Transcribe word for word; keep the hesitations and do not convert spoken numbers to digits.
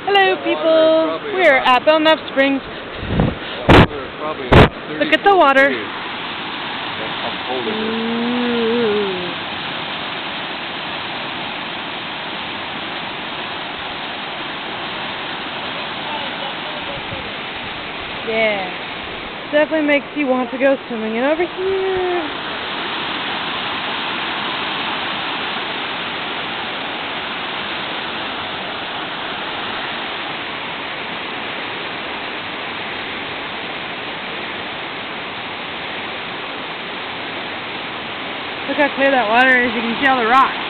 Hello people, we're at Belnap Springs. Look at the water. Ooh. Yeah, definitely makes you want to go swimming. And over here, look how clear that water is. You can see all the rocks.